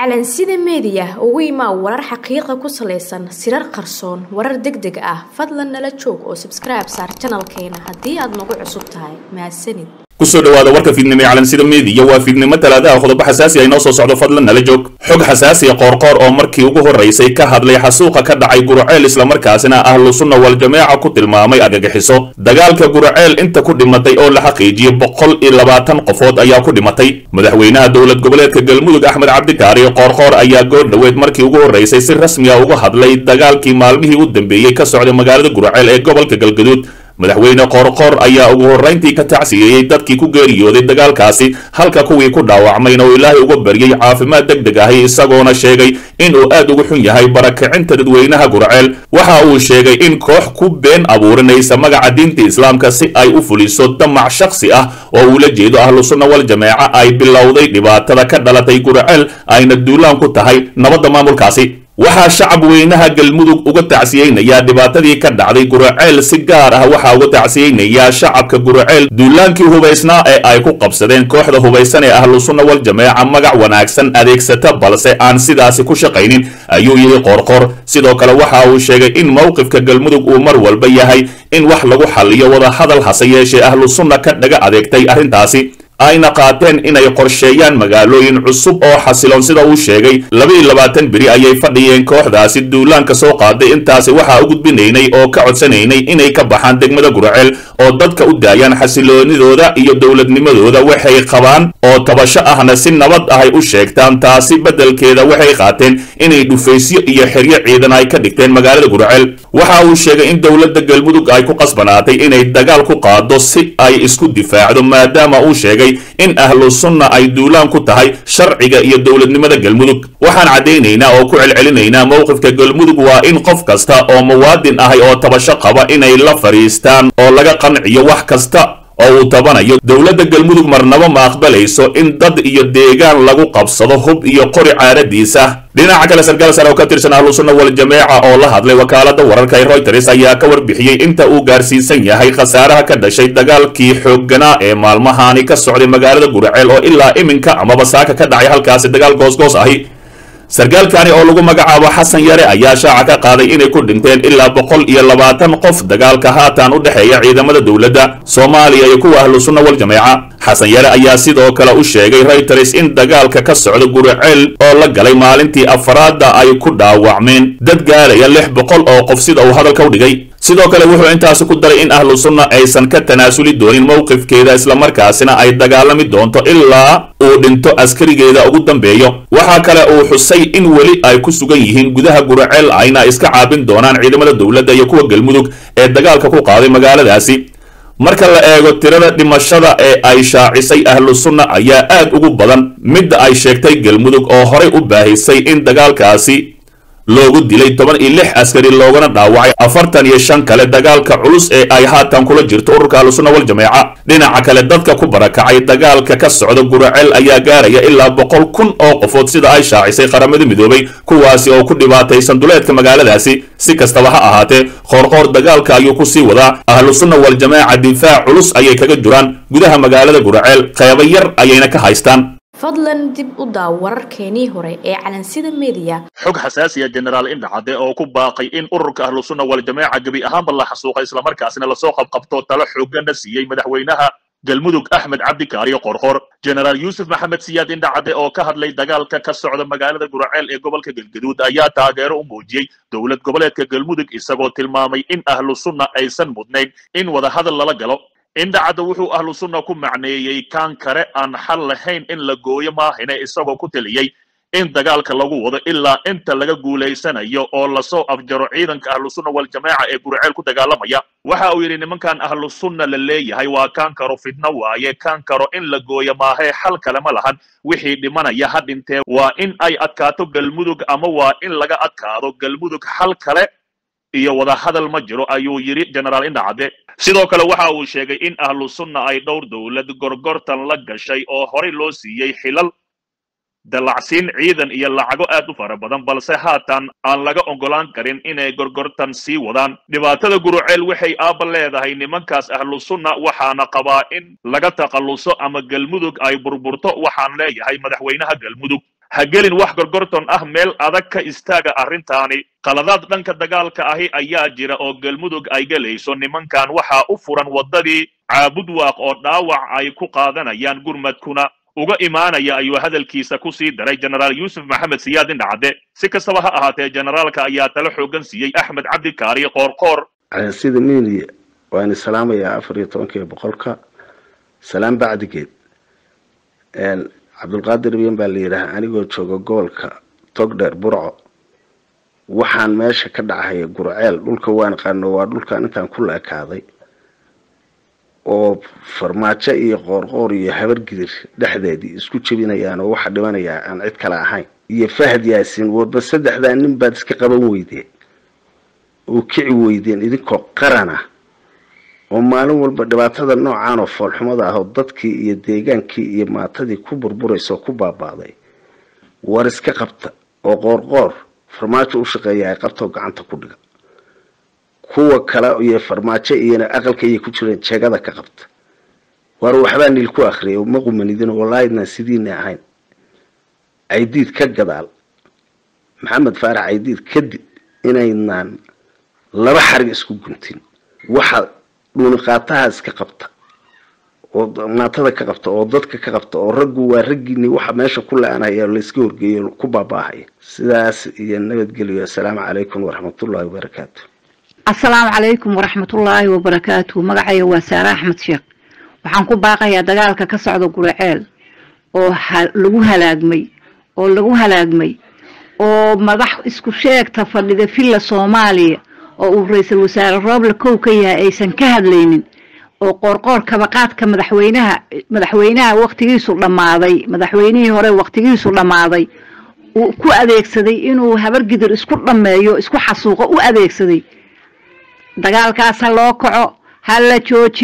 calansida media ugu imaa warar xaqiiqo ku saleysan sirar qarsoon warar degdeg ah fadlan nala joog oo subscribe saar channelkeena haddii aad nagu cusub tahay mahadsanid kusoo dhawaada warka fiidnimo calansida media waa fiidnimo talaadaha qodobo xasaasi ah inoo soo socdo fadlan nala joog xog xasaasi ah qoorqoor oo markii ugu horeysay ka hadlay xasuuqa ka dhacay Gurceel isla markaasina ahlu sunna wal jamaa ku tilmaamay agagixiso dagaalka Gurceel inta ku dhimatay oo la xaqiijiyay 120 qofood ayaa ku dhimatay madaxweynaha dowlad goboleedka Galmudug Axmed Cabdi Kaari qoorqoor ayaa goor dhaweed markii ugu horeysay si rasmi ah uga hadlay dagaalkii maalmihii u dambeeyay ka socday magaalada Gurceel ee gobolka Galgaduud madaxweyne qoorqoor ayaa ugu horeyntii ka tacsiyay dadkii ku geeriyooday dagaalkaasi halka kuwii ku dhaawacmayna oo Ilaahay uga baryay caafimaad degdeg ah isagoona sheegay in uu aad ugu xun yahay barakacinta dadweynaha Gurceel waxa uu sheegay in koox ku been abuurinaysa magaca diinta islaamka si ay u fuliso damac shakhsi ah oo uu la jeedo ahlu sunna wal jamaa ay bilowday dhibaatada ka dhalatay Gurceel ayna duulaan ku tahay nabadda maamulkaasi waxaa shacab weynaha Galmudug uga tacsiyeynaya dhibaatadii ka dhacday Gurceel si gaar ah waxa uga tacsiyeynaya shacabka Gurceel duulaankii hubaysnaa ee ay ku qabsadeen kooxda hubaysan ee ahlu sunna wal jamaa magac wanaagsan adeegsata balse aan sidaasi ku shaqaynin ayuu yiri qoorqoor sidoo kale waxa uu sheegay in mowqifka Galmudug uu mar walba yahay in wax lagu xalliyo wada hadal hase yeeshee ahlu sunna ka dhaga adeegtay arrintaasi ayna qaateen inay qorsheeyaan magaalooyin cusub oo xasiloon sida uu sheegay 22 biri ayay fadhiyeen kooxdaasi duulaanka soo qaaday intaasi waxa u gudbinaynay oo ka codsanaynay inay ka baxaan degmada Gurceel oo dadka u daayaan xasiloonidooda iyo dawladnimadooda waxay qabaan oo tabasho ahna si nabad ah ay u sheegtaan taasi bedelkeeda waxay qaateen inay dhufaysyo iyo xiriir ciidan ay ka dhigteen magaalada Gurceel waxa uu sheegay in dawladda Galmudug ay ku qasbanaatay inay dagaal ku qaado si ay isku difaacdo maadaama uu sheegay in ahlu sunna ay duulaan ku tahay sharciga iyo dawladnimada Galmudug waxaan cadeynaynaa oo ku celcelinaynaa mowqifka Galmudug waa in qof kasta oo muwaadin ah oo tabasho qaba inay la fariistaan oo laga qanciyo wax kasta oo uu tabanayo dawladda Galmudug marnaba ma aqbalayso in dad iyo deegaan lagu qabsado hub iyo qori caaradiisa dhinaca kale sarkaal sare oo ka tirsan ahlu sunna wal jamaa oo la hadlay wakaalada wararka ee Reuters ayaa ka warbixiyay inta uu gaarsiisan yahay khasaaraha ka dhashay dagaalkii xoogganaa ee maalmahani ka socday magaalada Gurceel oo ilaa iminka ama basaaka ka dhacay halkaasi dagaal goosgoos ahi sarkaalkani oo lagu magacaabo Xasan Yare ayaa shaaca ka qaaday inay ku dhinteen ilaa 120 qof dagaalka haatan u dhaxeeya ciidamada dawladda Soomaaliya iyo kuwa ahlu sunna wal jamaa Xasan Yare ayaa sidoo kale u sheegay Reuters in dagaalka ka socda Gurceel oo la galay maalintii afraad ay ku dhaawacmeen dad gaaraya 600 oo qof sida uu hadalka u dhigay sidoo kale wuxuu intaas ku daray in ahlu sunna aysan ka tanaasuli doonin mowqifkeeda isla markaasina ay dagaalami doonto ilaa uu dhinto askarigeeda ugu dambeeyo waxa kale uu xusay in weli ay ku sugan yihiin gudaha Gurceel ayna iska caabin doonaan ciidamada dawladda iyo kuwa Galmudug ee dagaalka ku qaaday magaaladaasi marka la eego tirada dhimashada ee ay shaacisay ahlu sunna ayaa aad ugu badan mid ay sheegtay Galmudug oo horey u baahisay in dagaalkaasi loogu dilay 16 askari loogana dhaawacay 45 kale dagaalka culus ee ay haatan kula jirto ururka ahlu sunna wal jamaa dhinaca kale dadka ku barakacay dagaalka ka socda Gurceel ayaa gaaraya ilaa 100,000 oo qofood sida ay shaacisay qaramada midoobay kuwaasi oo ku dhibaataysan duleedka magaaladaasi si kastaba ha ahaatee qoorqoor dagaalka ayuu ku sii wadaa ahlu sunna wal jamaa difaac culus ayay kaga jiraan gudaha magaalada Gurceel qaybo yar ayayna ka haystaan fadlan dib u daaw wararkeenii hore ee calansida media xog xasaasi ah General Indhacade oo ku baaqay in ururka ahlu sunna wal jamaa gabi ahaan la xasuuqay isla markaasina la soo qabqabto talo xooggan siiyay madaxweynaha Galmudug Axmed Cabdi Kaari qoorqoor General Yusuf Maxamed Siyaad Indhacade oo ka hadlay dagaalka ka socda magaalada Gurceel ee gobolka Galgaduud ayaa taageero u muujiyay dawlad goboleedka Galmudug isagoo tilmaamay in ahlu sunna aysan mudnayn in wada hadal lala galo Indhacade wuxuu ahlu sunna ku macneeyay kan kare aan xal lahayn in la gooyo maahine isagoo ku taliyay in dagaalka lagu wado ilaa inta laga guuleysanayo oo la soo afjaro ciidanka ahlu sunna wal jamaa ee Gurceel ku dagaalamaya waxa uu yiri nimankan ahlu sunna la leeyahay waa kan karo fidna waaye kan karo in la gooyo maahe xal kale ma lahan wixii dhimanaya ha dhintee waa in ay adkaato Galmudug ama waa in laga adkaado Galmudug xal kale iyo wada hadal ma jiro ayuu yiri General Indhacade sidoo kale waxa uu sheegay in ahlu sunna ay dhowr dawlad gorgortan la gashay oo horey loo siiyay xilal dalacsiin ciidan iyo lacago aad u fara badan balse haatan aan laga ogolaan karin inay gorgortan sii wadaan dhibaatada Gurceel waxay aaba leedahay nimankaas ahlu sunna waxaana qabaa in laga taqalluso ama Galmudug ay burburto waxaan leeyahay madaxweynaha Galmudug hagelin wax gorgorton ah meel adag ka istaaga arrintaani qaladaad dhanka dagaalka ahi ayaa jira oo galmudug ay galayso nimankan waxaa u furan waddadii caabud waaq oo dhaawac ay ku qaadanayaan gurmadkuna uga imaanaya ayuu hadalkiisa ku sii daray generaal yuusuf maxamed siyaad indhacde si kastaba ha ahaatee generaalka ayaa talo xoogan siiyey axmed cabdikaari qoorqoor sida miiniya waan salaamayaa 14 salaam bacdigeed cabdulqaadir biyan baa la yidhaahaa anigoo jooga gobolka togdheer burco waxaan meesha ka dhacaya gurceel dhulka waan qaano waa dhulkan intaan ku laakaaday oo farmaajo iyo qoorqoor iyo habar gidir dhexdeedii isku jabinayaan oo waxa dhimanaya aan cid kale ahayn iyo Fahad Yaasin warba saddexda nin baad iska qaban weydeen oo kici weydeen idinkoo qarana oo maalin walba dhibaatada noocaan oo foolxumada ah oo dadkii iyo deegaankii iyo maatadii ku burburayso ku baabaaday war iska qabta oo qoorqoor farmaajo u shaqeeya ay qabto gacanta ku dhiga kuwa kale iyo farmaajo iyo aqalka ay ku jireen jeegada ka qabta war waxba nil ku akhriyo ma qumanidin wallaahina sidiina ahayn aydiid ka gadaal maxamed faarax aydiid kadib inaynaan laba xarig isku guntin waxa dhuuni qaataha iska qabta oo maatada ka qabta oo dadka ka qabta oo raggu waa raggiini waxa meesha ku laanaya la iska horgeeyo ku baabahay sidaas iyo nabadgelyo assalaamu calaykum waraxmatullaahi wabarakaatuh السلام عليكم ورحمة الله وبركاته مقعي وسارة أحمد شيخ وحان ku baaqaya dagaalka ka socdo Gurceel oo lagu halaagmay oo madax isku sheegta fadhida filla Soomaaliya oo uu ra'iisul wasaare Roble kow ka yahay aysan ka hadlaynin oo qoorqoor kabaqaadka madaxweynaha waqtigiisu dhamaaday madaxweynihii hore waqtigiisu dhamaaday uu ku adeegsaday inuu habar gidir isku dhameeyo isku xasuuqo u adeegsaday dagaalkaas loo kaco hal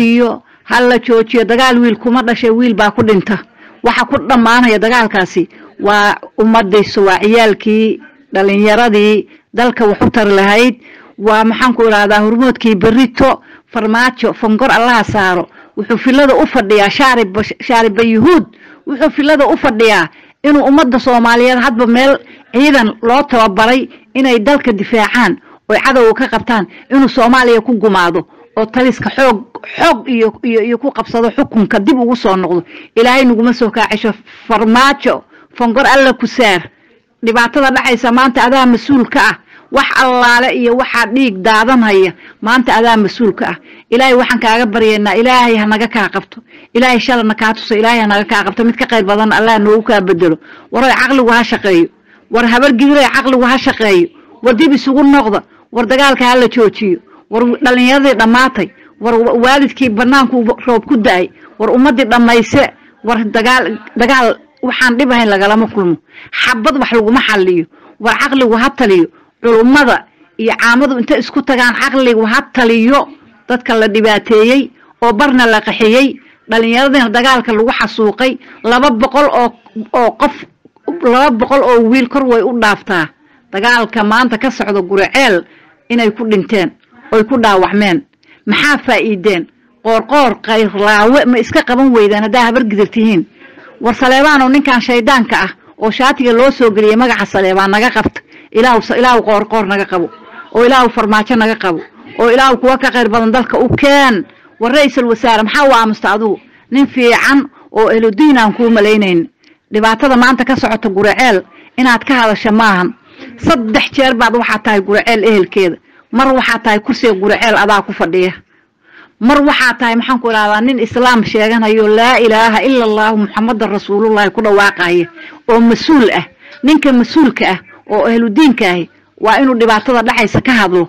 la joojiyo dagaal wiil kuma dhashay wiil baa ku dhinta waxa ku dhamaanaya dagaalkaasi waa ummadaysu waa ciyaalkii dhalinyaradii dalka wax u tar lahayd waa maxaan ku iraahdaa hormoodkii berito farmaajo fangor Allah saaro wuxuu filada u fadhiyaa shaarib yuhuud wuxuu filada u fadhiyaa inuu ummadda Soomaaliyeed hadba meel ciidan loo tababaray inay dalka difaacaan oo cadow ka qabtaan inuu Soomaaliya ku gumaado oo taliska xoog iyo ku qabsado xukunka dib ugu soo noqdo ilaahay nuguma soo kaacisho farmaajo fangor alla ku saar dhibaatada dhacaysa maanta adaa mas'uulka ah wax allaale iyo waxa dhiig daadanaya maanta adaa mas'uulka ah ilaahay waxaan kaaga baryeynaa ilaahay hanaga ka qabto ilaahay shalana ka tuso ilaahay hanaga ka qabto mid ka qayr badan Allah noo ka bedelo war aqligu ha shaqeeyo war habar gidiray aqligu ha shaqeeyo war dib isugu noqdo war dagaalka hal la joojiyo war dhalinyarada dhamaatay war waalidkii banaanku roob ku daay war ummadii dhamayse war dagaal waxaan dhibayn laga lama kulmo xabad wax lagu ma xalliyo war aqligu ha taliyo culumada iyo caamadu inta isku tagaan aqligu ha taliyo dadka la dhibaateeyay oo barna la qaxiyay dhalinyarada dagaalka lagu xasuuqay 200 oo qof 200 oo wiil kor way u dhaaftaa dagaalka maanta ka socdo Gurceel inay ku dhinteen oo ku dhaawacmeen maxaa faa'iideen qoorqoor qayrlaawe ma iska qaban weydaan hadaa habar gidirtihiin war Saleebaan oo ninkan shaydaanka ah oo shaatiga loo soo galiyay magaca Saleebaan naga qabta ilaahu qoorqoor naga qabo oo ilaahu farmaajo naga qabo oo ilaahu kuwa ka qayr badan dalka u keen war ra'iisul wasaare maxaa waa mustacadu nin fiican oo eludiin aan ku maleynayn dhibaatada maanta ka socota Gurceel inaad ka hadasho maahan 3 jeer baad waxa tahay Gurceel ehelkeeda mar waxa tahay kursiga Gurceel adaa ku fadhiya mar waxa tahay maxaan ku ilaalaa nin islaam sheeganayo laa ilaaha illa allah muhammadur rasuulullah ku dhawaaqaya oo mas'uul ah ninka mas'uulka ah oo ahludiinka ah waa inuu dhibaatada dhacaysa ka hadlo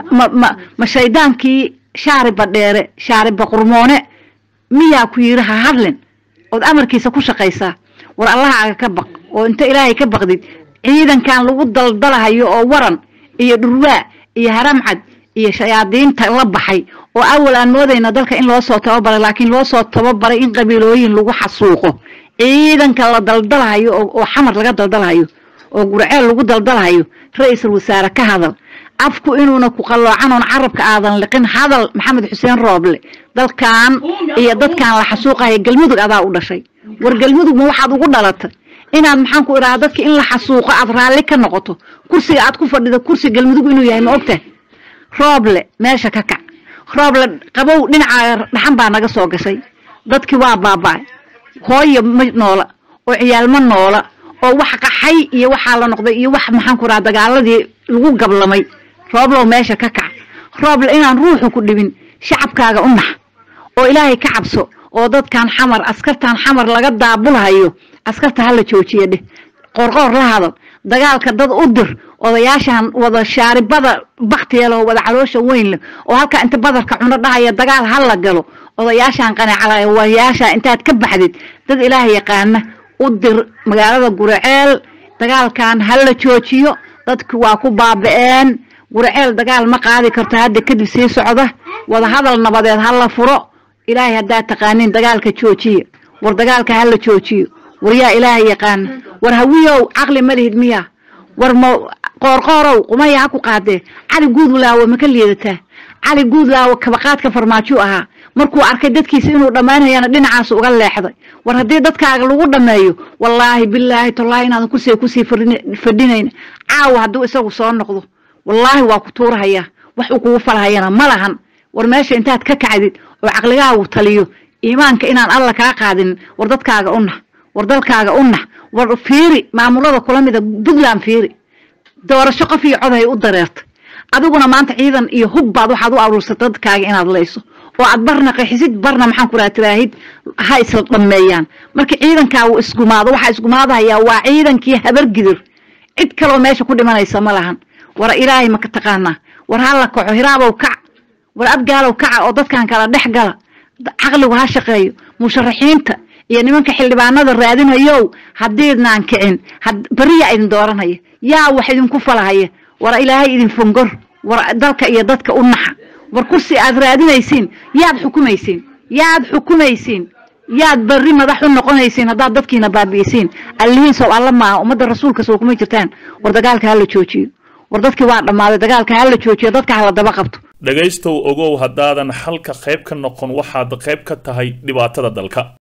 ma shaydaankii shaariba dheere shaariba qurmoone miyaa ku yiraha hadlin oo amarkiisa ku shaqeysa war Allah ka baq oo inta ilaahay ka baqdid ciidankan lagu daldalahayo oo waran iyo dhurwaa iyo haramcad iyo shayaadiinta la baxay oo awal aan moodayna dalka in loo soo tababaray laakiin loo soo tababaray in qabiilooyin lagu xasuuqo ciidanka la daldalahayo oo xamar laga daldalahayo oo Gurceel lagu daldalahayo ra'iisul wasaare ka hadal afku inuuna ku qaloocan oo carabka aadan liqin hadal Maxamed Xuseen Roble dalkan iyo dadkan la xasuuqay galmudug adaa u dhashay war galmudug ma waxaad ugu dhalatay inaad maxaan ku iraahdaa dadka in la xasuuqo aad raalli ka noqoto kursiga aad ku fadhido kursi galmudug inuu yahay ma ogtahay rooble meesha ka kac rooble qabow dhinaca dhaxan baa naga soo gashay dadkii waa baaba'ay hooyo ma noola oo ciyaal ma noola oo wax qaxay iyo waxa la noqday iyo wax maxaan ku iraahdaa dagaaladii lagu gablamay rooble meesha ka kac rooble inaan ruuxu ku dhibin shacabkaaga u nax oo ilaahay ka cabso oo dadkan xamar askartan xamar laga daabulhayo askarta hala joojiyo dheh qorqor la hadal dagaalka dad u dir odayaashan wada shaaribada baqtiyeelo wada caloosha weyn leh oo halka inta badarka cuno dhahaya dagaal hala galo odayaashan qanacalay wayaasha intaad ka baxdid dad ilaahay yaqaana u dir magaalada Gurceel dagaalkan hala joojiyo dadku waa ku baaba'een Gurceel dagaal ma qaadi karto hadda kadib sii socda wada hadal nabadeed hala furo ilaahay hadaa taqaanin dagaalka joojiyo war dagaalka hala joojiyo war yaa ilaahay yaqaan war hawiyow aqli ma lihid miya war ma qorqorow qumaya ku qaade cali guudlaawo ma ka liidata cali guudlaawo kabaqaadka farmaajo aha markuu arkay dadkiisa inuu dhamaanayana dhinacaas uga leexday war hadii dadkaaga lagu dhameeyo wallahi billahi tallahi inaad ku sii fadhinayn caawa haduu isagu soo noqdo wallahi waa ku tuurahaya wax uu kugu falhayana malahan war meesha intaad ka kacdid oo aqligaagu taliyo iimaanka inaan alla ka qaadin war dadkaaga u nax war dalkaaga u nax war fiiri maamulada kulamida Puntland fiiri doorasho qof iyo cod ay u dareertay adiguna maanta ciidan iyo hub baad waxaad u aruursatay dadkaaga inaad leyso oo aad barna qixisid barna maxaan ku raatiraahid ha isla dhameeyaan marka ciidankaagu isgumaado waxa isgumaadaya waa ciidankii habargidir cid kale oo meesha ku dhimanaysa ma lahan war ilaahay ma ka taqaana war hala kaco hiraabow kac war abgaalow kaca oo dadkan kala dhex gala aqligu ha shaqeeyo musharaxiinta iyo nimanka xildhibaanada raadinayo hadiidnaan kicin bariya idin dooranaya yaa wax idin ku falahaya war ilaahay idin fungor war dalka iyo dadka u naxa war kursi aad raadinaysiin yaad xukumaysiin yaad bari madax u noqonaysiin hadaad dadkiina baabiisiin allihiin soo alla ma umada rasuulka soo kuma jirtaan war dagaalka hala joojiyo war dadkii waa dhamaaday dagaalka hala joojiyo dadka hala daba qabto dhagaystow ogow haddaadan halka qayb ka noqon waxaad qayb ka tahay dhibaatada dalka